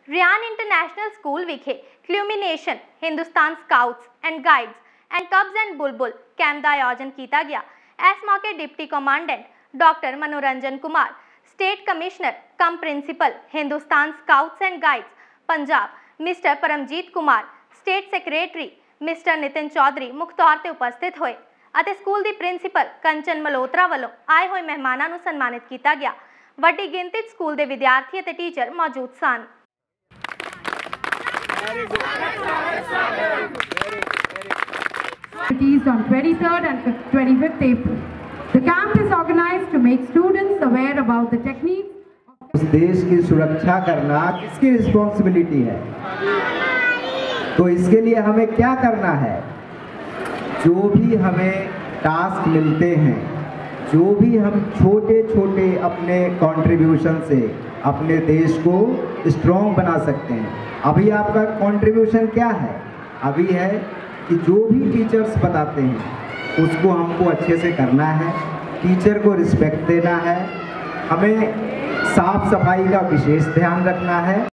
Riyan international school विखे culmination Hindustan scouts and guides and cubs and Bulbul camp का आयोजन किया गया। इस मौके deputy commandant doctor Manoranjan Kumar, state commissioner cum principal Hindustan scouts and guides Punjab mister Paramjit Kumar, state secretary mister Nitin Chaudhary मुख्य तौर पर उपस्थित हुए। स्कूल की प्रिंसीपल कंचन मल्होत्रा वालों आए हुए मेहमानों को सन्मानित किया गया। वड्डी गिनती स्कूल के विद्यार्थी और टीचर मौजूद सन। On 23rd and 25th April. The camp is organized to make students aware about the techniques. उस देश की सुरक्षा करना किसकी रिस्पॉन्सिबिलिटी है? तो इसके लिए हमें क्या करना है? जो भी हमें टास्क मिलते हैं, जो भी हम छोटे छोटे अपने कंट्रीब्यूशन से अपने देश को स्ट्रॉन्ग बना सकते हैं। अभी आपका कंट्रीब्यूशन क्या है? अभी है कि जो भी टीचर्स बताते हैं उसको हमको अच्छे से करना है, टीचर को रिस्पेक्ट देना है, हमें साफ सफाई का विशेष ध्यान रखना है।